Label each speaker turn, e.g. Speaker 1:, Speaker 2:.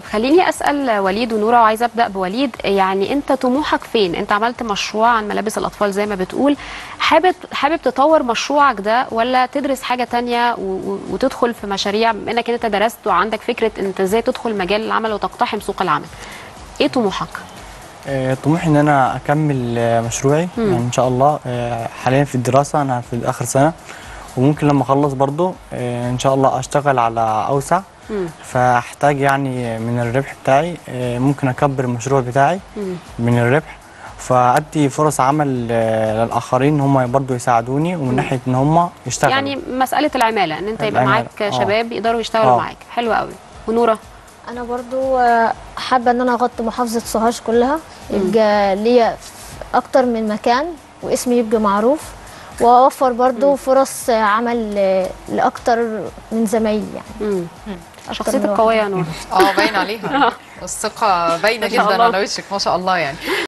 Speaker 1: خليني اسال وليد ونوره، وعايزه ابدا بوليد. يعني انت طموحك فين؟ انت عملت مشروع عن ملابس الاطفال زي ما بتقول، حابب تطور مشروعك ده، ولا تدرس حاجه تانية وتدخل في مشاريع، بما انك انت درست وعندك فكره انت ازاي تدخل مجال العمل وتقتحم سوق العمل؟ ايه طموحك؟
Speaker 2: طموحي ان انا اكمل مشروعي يعني ان شاء الله. حاليا في الدراسه، انا في اخر سنه، وممكن لما اخلص برضو ان شاء الله اشتغل على اوسع. فاحتاج يعني من الربح بتاعي ممكن اكبر المشروع بتاعي من الربح، فادي فرص عمل للاخرين ان هم برضو يساعدوني، ومن ناحيه ان هم يشتغلوا.
Speaker 1: يعني مساله العماله، ان انت يبقى معاك شباب يقدروا يشتغلوا معاك. حلو قوي. ونوره؟
Speaker 3: انا برضو حابه ان انا اغطي محافظه سوهاج كلها، يبقى ليا اكتر من مكان واسمي يبقى معروف، واوفر برضو فرص عمل لاكتر من زمايلي يعني.
Speaker 1: شخصيتك قويه يا نور.
Speaker 4: باين عليها. الثقه باينه جدا على وشك ما شاء الله يعني.